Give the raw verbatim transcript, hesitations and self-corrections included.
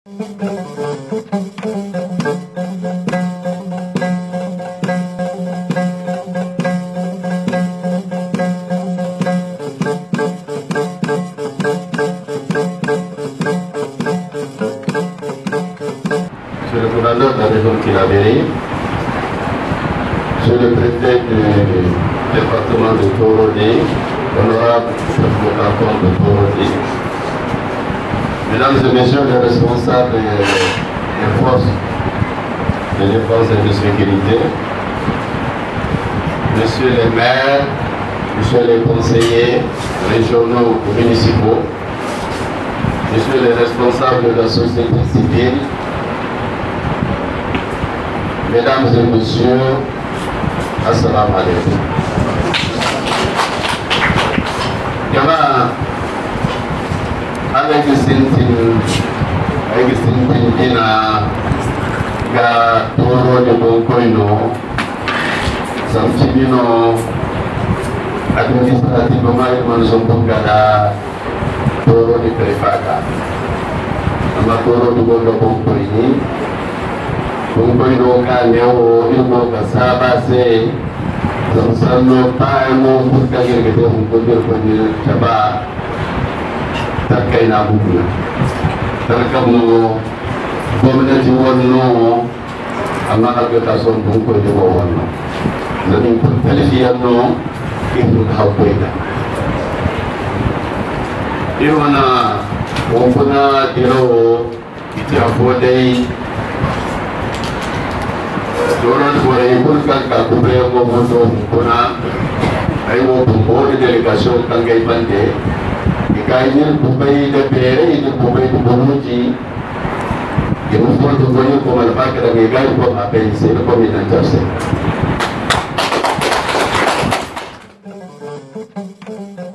Monsieur le gouverneur de la région de Tillabéri, Monsieur le préfet du département de Torodi, honorable chef de canton de Torodi, Mesdames et Messieurs les responsables des forces de défense et de sécurité, Messieurs les maires, Messieurs les conseillers régionaux et municipaux, Messieurs les responsables de la société civile, Mesdames et Messieurs, Assalamu alaikum. Jama'a avec sintin avec sintin ina ga toro de bonkoino samtimino administrativement man zombonga da toro de prefaka ama toro de bongo bonkoini bonkoino ka leo ilmo ka saba se zamsano paimo burka gergete bonkoino ko ni chaba takkaina buguna tarkamo gwamnati wonno amma agata son bonko de ko wonno zanin ko talifiyano ibnu hawkoida iwana wonpuna diro iti afodai doron bore burkan ka kubre mo mondo kuna ay mo bumbo de delegasyon kangay bande ikainil bumay de pere ini bumay de bonuji yung fondo ko yung kumalapag ka nagigay po apensi na po minanjase.